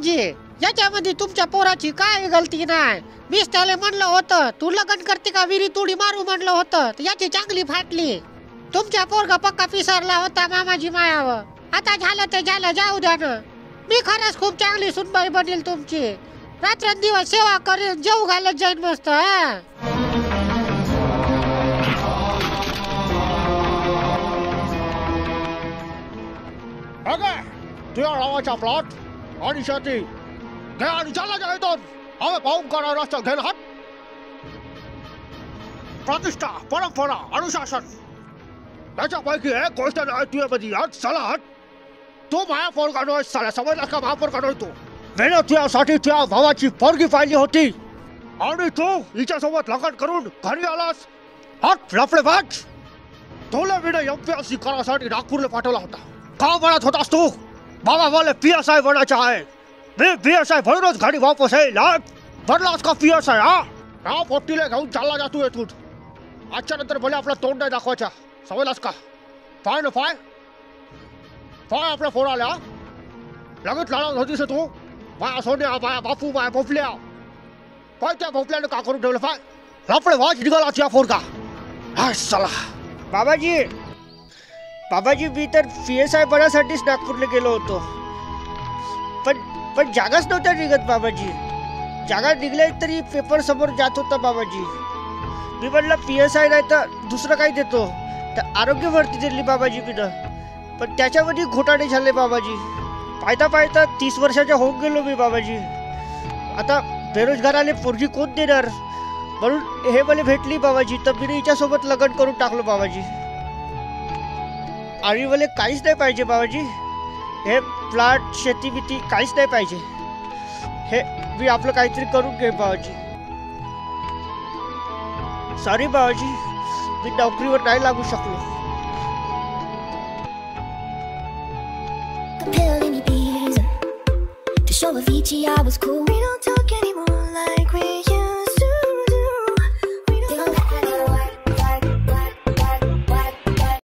बाबाजी, याच्यामध्ये तुमच्या पोराची काय गलती नाही. मीच त्याला म्हणलं होतं तू लग्न करते का विहिरीत उडी मारू म्हणलं होतं, याची चांगली फाटली. तुमच्या पोरगा पक्का पिसारला होता मामाजी मायावर. आता झालं ते झालं, जाऊ द्या ना. मी खरंच खूप चांगली सुनबाई बनेल तुमची. रात्रंदिवस सेवा करेन, जेव घालत जाईन मस्त. तुझ्या नावाचा प्लॉट आणि शेती घे आणि चालला जा इथून. हवे पाहून करा रस्ता घेणं. हट. प्रतिष्ठा, परंपरा, अनुशासन याच्यापैकी एक गोष्ट नाही तुझ्यामध्ये. हट चला हट. तू माया पोरगा नव्हे साला, समजला का? महापोरगा नव्हे तू. मेहनत तुझ्यासाठी तुझ्या भावाची पोरगी पाहिली होती आणि तू हिच्यासोबत लग्न करून घरी आलास. हट लफडेबाज. तुला मी एमपीएससी करासाठी नागपूरला पाठवला होता. का म्हणत होतास तू? बाबा मला PSI बनायचं आहे. मी PSI बनूनच घरी वापस येईल. बनलास का PSI? हा पोट्टीला घेऊन चालला जातो येथून. आजच्या नंतर भले आपला तोंड नाही दाखवायचा, समजलास का? पाय ना पाय पाय आपल्या फोडाला. लगेच लढत होतीस तू. बाया सोन्या, बाया बापू, बाया भोपल्या. पाय त्या भोपल्याने का करून ठेवलं? पाय लपडे वाज निघाला तुझ्या फोडका. हा चला. बाबाजी, बाबाजी मी तर PSI बनासाठीच नागपूरला गेलो होतो. पण जागाच नव्हत्या निघत बाबाजी. जागा निघल्या तरी पेपर समोर जात होता बाबाजी. मी म्हणलं PSI नाही तर दुसरं काही देतो. तर आरोग्य भरती दिली बाबाजी मीनं. पण त्याच्यामध्ये घोटाळे झाले बाबाजी. पाहता पाहता 30 वर्षाच्या होऊन गेलो मी बाबाजी. आता बेरोजगाराले पोरगी कोण देणार? म्हणून हे मला भेटली बाबाजी, तर मी हिच्यासोबत लग्न करून टाकलो बाबाजी. आणि मला काहीच नाही पाहिजे बाबाजी. हे प्लॉट, शेती बिती काहीच नाही पाहिजे. हे मी आपलं काहीतरी करून घे बाबाजी. सॉरी बाबाजी, मी नोकरीवर नाही लागू शकलो. Show Avicii, I was cool. We don't talk anymore like we